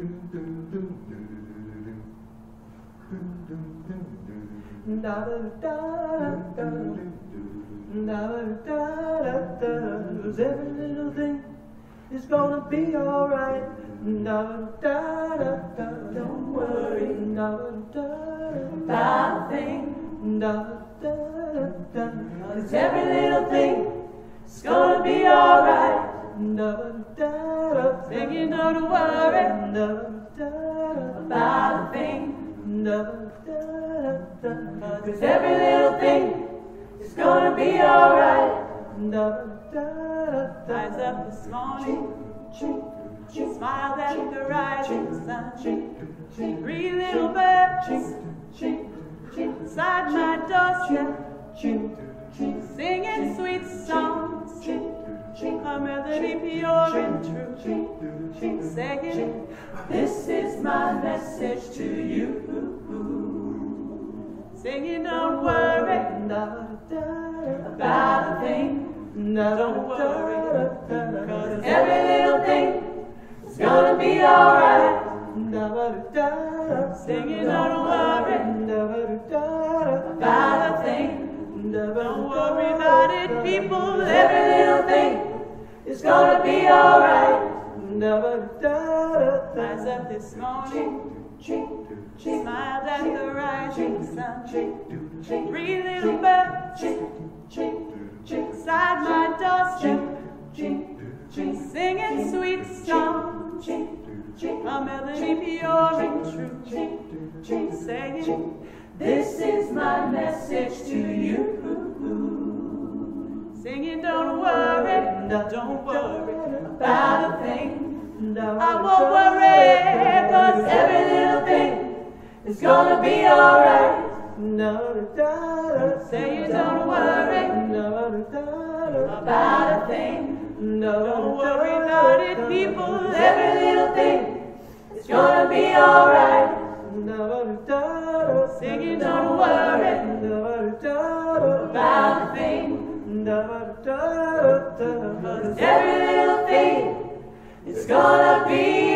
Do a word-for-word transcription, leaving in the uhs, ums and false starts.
Cause every little thing is gonna be alright. Don't worry about a thing. Cause every little thing is gonna be alright. Singing, don't worry about a thing. Cause every little thing is gonna be alright. Rise up this morning, smiled at the rising sun. Three little birds inside my doorstep, singing sweet songs, a melody pure and true, saying, this is my message to you. Singing, don't worry about a thing. Don't worry, cause every little thing is gonna be alright. Singing, don't worry about a thing. Don't worry about it, people. Every little thing is gonna be alright. Rise up this morning, smiled at the rising sun. Three little birds inside my doorstep, singing sweet songs, a melody pure and true, saying, this is my message to you. Singing, don't worry, don't worry about a thing. I won't worry, cause every little thing is gonna be alright. Saying, don't worry about a thing. Don't worry about it, people. Every little thing is gonna be alright. Singing, don't worry about a thing. Cause every little thing is gonna be